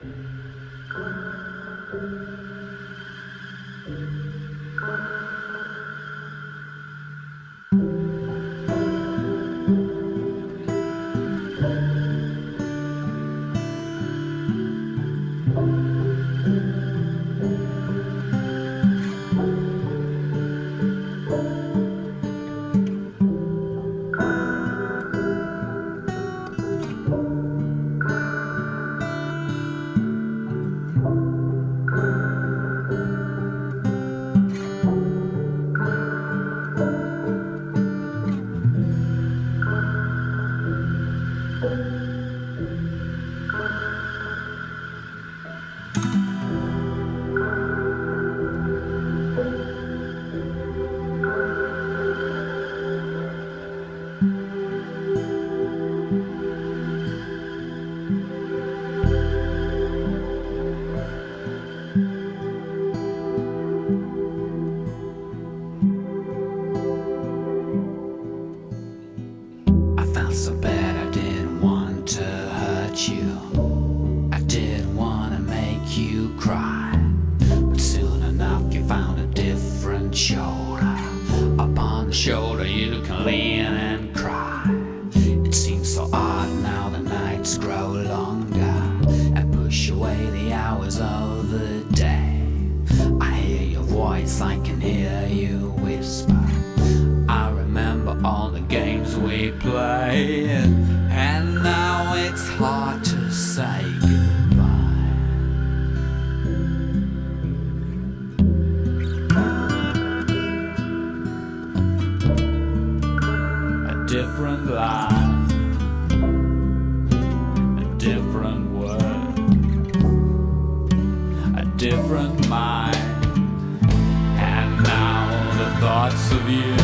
So bad I didn't want to hurt you, I didn't want to make you cry, but soon enough you found a different shoulder. Upon the shoulder you can lean and cry. It seems so odd now the nights grow longer and push away the hours of the day. I hear your voice, I can hear you whisper. I remember all the games we played, and now it's hard to say goodbye. A different life, a different word, a different mind, and now the thoughts of you